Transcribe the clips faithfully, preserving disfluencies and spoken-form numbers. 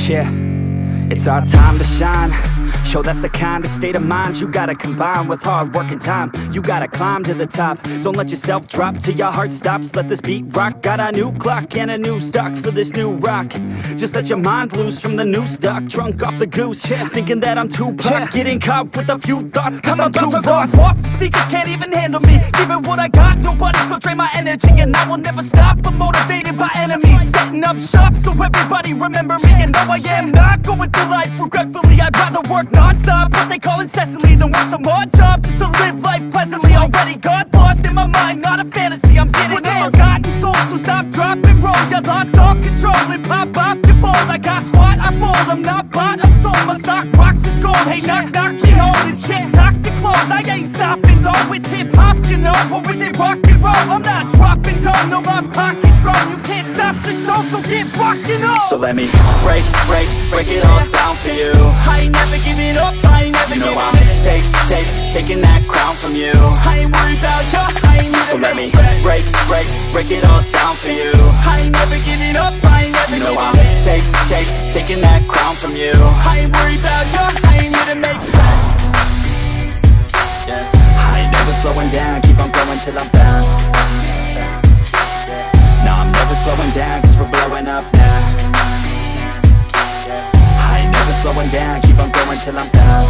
Yeah, it's our time to shine. Show that's the kind of state of mind you gotta combine with hard work and time. You gotta climb to the top. Don't let yourself drop till your heart stops. Let this beat rock. Got a new clock and a new stock for this new rock. Just let your mind loose from the new stock. Drunk off the goose, yeah. Thinking that I'm too pop, yeah. Getting caught with a few thoughts cause I'm, I'm too lost. Off, the speakers can't even handle me. Give it what I got, nobody's gonna drain my energy. And I will never stop, I'm motivated by enemies. Setting up shop so everybody remember me. And no, I am not going through life regretfully. I'd rather work non-stop, what they call incessantly, than work some more job just to live life pleasantly. Already got lost in my mind, not a fantasy, I'm getting with a forgotten soul. So stop, drop, and roll. You lost all control and pop off your ball. I got squat, I fold, I'm not bought, I'm sold. My stock rocks, it's gold. Hey, knock, knock, she holding shit, talk to close. I ain't stopping though, it's hip-hop, you know. Or is it rock and roll? I'm not dropping down, no, my pocket's grown. You can't stop the show, so get rockin' on. So let me break, break, break it all down for you. I ain't never giving up, I ain't never You know giving I'm take, take, taking that crown from you. I ain't worried about you, I ain't need So a let me break. break, break, break it all down for you. I ain't never giving up, I ain't never You know I'm giving up. take, take, taking that crown from you. I ain't worried about you, I ain't here to make Yeah. I ain't never slowing down, keep on going till I'm found. No, I'm never slowing down, cause we're blowing up now. I ain't never slowing down, keep on going till I'm down.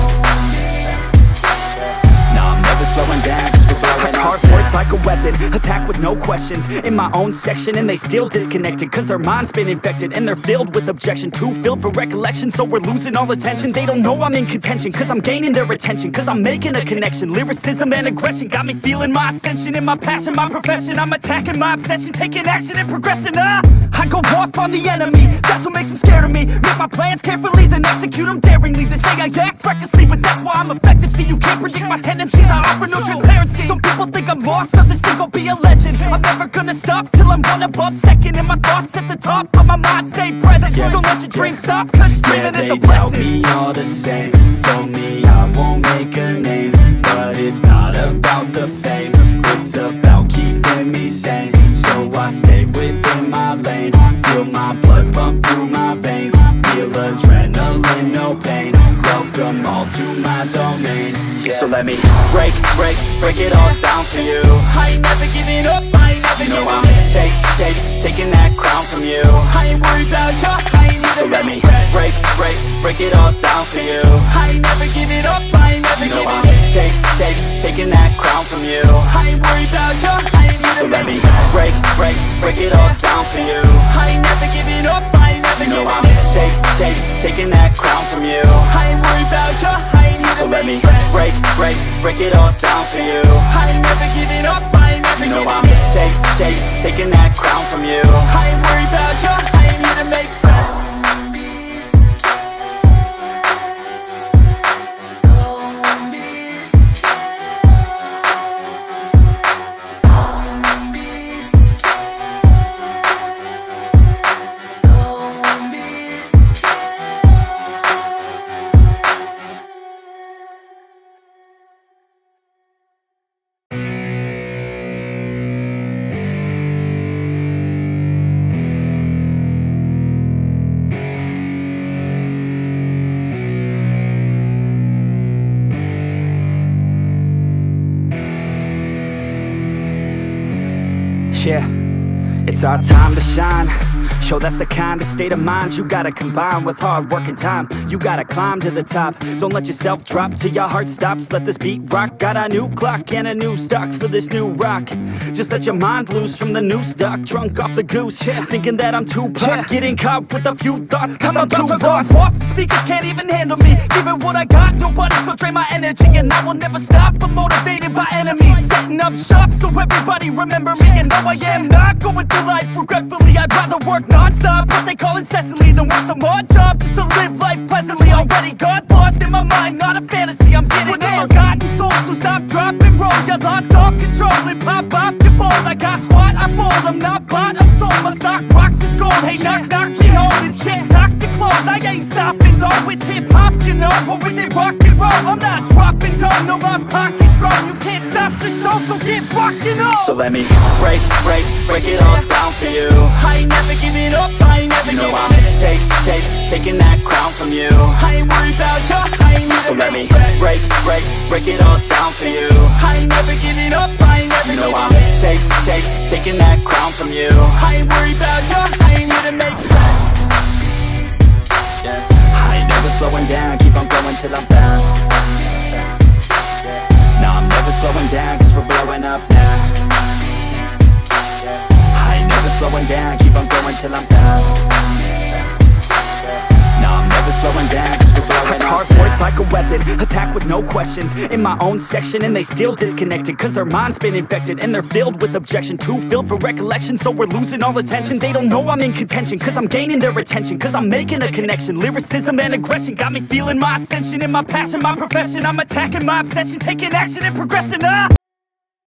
No, I'm never slowing down, cause we're blowing up hard now. words like a weapon, attack with no questions. In my own section and they still disconnected, cause their mind's been infected and they're filled with objection. Too filled for recollection, so we're losing all attention. They don't know I'm in contention, cause I'm gaining their attention. Cause I'm making a connection, lyricism and aggression got me feeling my ascension. In my passion, my profession, I'm attacking my obsession. Taking action and progressing, ah I go off on the enemy, that's what makes them scared of me. Make my plans carefully, then execute them daringly. They say I act recklessly, but that's why I'm effective. See, you can't predict my tendencies, I offer no transparency. Some people think I'm lost, others think I'll be a legend. I'm never gonna stop till I'm one above second. And my thoughts at the top, but my mind stay present. Yeah. Don't let your dreams stop, cause dreaming yeah, is a they blessing. doubt me all the same. Told me I won't make a name, but it's not about the fame. It's about keeping me sane. So I stay within my lane. Feel my blood pump through my veins. Feel adrenaline, no pain. Welcome all to my domain. Yeah. So let me break, break, break it all down for you. I ain't never giving up, I ain't never You know giving I'm up. take, take, taking that crown from you. I ain't worried about you, I ain't need So a let me break. break, break, break it all down for you. I ain't never giving up, I ain't never You know giving I'm up. take, take, taking that crown from you. I ain't worried about you, I ain't need So a let me break. break, break, break it all down for you. I ain't never giving up, I ain't never You know giving I'm up. take, take, taking that crown from you. I ain't worried about you, I ain't need So a let me break. break, break, break it all down for you. I ain't never giving up, I ain't never You know giving I'm up. take, take, taking that crown from you. I ain't worried about you, I ain't need to make friends. Yeah, it's our time to shine. Show that's the kind of state of mind you gotta combine with hard work and time. You gotta climb to the top. Don't let yourself drop till your heart stops. Let this beat rock. Got a new clock and a new stock for this new rock. Just let your mind loose from the new stock. Drunk off the goose, yeah. Thinking that I'm too pop, yeah. Getting caught with a few thoughts cause I'm, I'm too lost. Off, the speakers can't even handle me. Give it what I got, nobody's gonna drain my energy. And I will never stop, I'm motivated by enemies. Setting up shop so everybody remember me. And no, I am not going through life regretfully. I'd rather work non-stop, what they call incessantly, than work some more job just to live life pleasantly. Already got lost in my mind, not a fantasy, I'm getting with a forgotten soul. So stop, drop, and roll. You lost all control and pop off your ball. I got squat, I fold, I'm not bought, I'm sold. My stock rocks, it's gold. Hey, knock, knock, she holding shit, talk to close. I ain't stopping though, it's hip-hop, you know. Or is it rock and roll? I'm not dropping down, no, my pocket's grown. You can't stop the show, so get rockin' on. So let me break, break, break it all down for you. I ain't never giving up, I ain't never You know giving I'm up. take, take, taking that crown from you. I ain't worried about ya, I ain't here So to let me make friends. break, break, break it all down for you. I ain't never giving up, I ain't never You know giving I'm in. take, take, taking that crown from you. I ain't worried about ya, I ain't here to make friends. Yeah. I ain't never slowing down, keep on going till I'm found. No, I'm never slowing down, cause we're blowing up now. I ain't never slowing down, keep on going till I'm found. No, I'm never slowing down, cause we're blowing up. Hard words like a weapon, attack with no questions. In my own section and they still disconnected, cause their mind's been infected and they're filled with objection. Too filled for recollection, so we're losing all attention. They don't know I'm in contention, cause I'm gaining their attention, cause I'm making a connection. Lyricism and aggression got me feeling my ascension. In my passion, my profession, I'm attacking my obsession, taking action and progressing up.